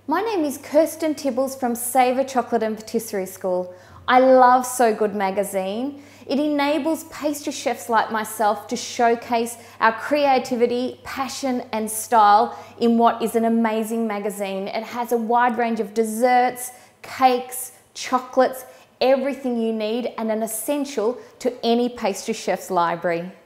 My name is Kirsten Tibballs from Savour Chocolate and Patisserie School. I love So Good magazine. It enables pastry chefs like myself to showcase our creativity, passion and style in what is an amazing magazine. It has a wide range of desserts, cakes, chocolates, everything you need and an essential to any pastry chef's library.